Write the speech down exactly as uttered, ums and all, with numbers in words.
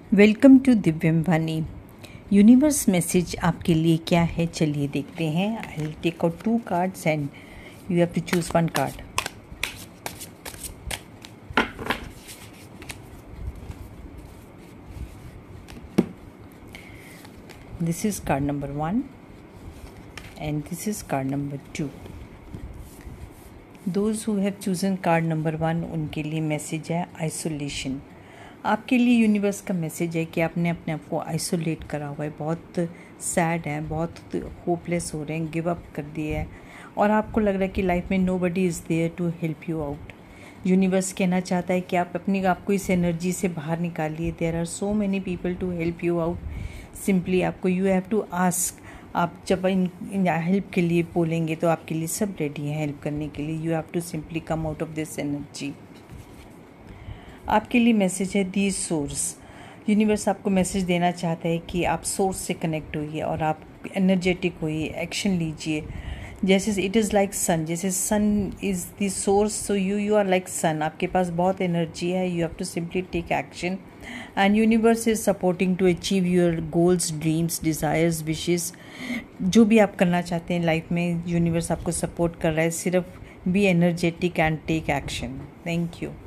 Welcome to Divyam Vani. Universe message आपके लिए क्या है, चलिए देखते हैं। I will take out two cards and you have to choose one card. This is card number one and this is card number two. Those who have chosen card number one, उनके लिए message है isolation. आपके लिए universe का message है कि आपने अपने आप को आइसोलेट करा हुआ है, बहुत सैड है, बहुत होपलेस हो रहे हैं, गिव अप कर दिया है और आपको लग रहा है कि लाइफ में nobody is there to help you out. Universe कहना चाहता है कि आप अपनी आपको इस एनर्जी से बाहर निकालिए। There are so many people to help you out. Simply आपको यू हैव टू आस्क। आप जब इन, इन हेल्प के लिए बोलेंगे तो आपके लिए सब रेडी हैं हेल्प करने के लिए। You have to simply come out of this energy. आपके लिए मैसेज है दी सोर्स। यूनिवर्स आपको मैसेज देना चाहता है कि आप सोर्स से कनेक्ट होइए और आप एनर्जेटिक होइए, एक्शन लीजिए। जैसे इट इज़ लाइक सन, जैसे sun is the source, so you you are like sun. आपके पास बहुत एनर्जी है, you have to simply take action and universe is supporting to achieve your goals, dreams, desires, wishes. जो भी आप करना चाहते हैं लाइफ में, यूनिवर्स आपको सपोर्ट कर रहा है। सिर्फ be energetic and take action. Thank you.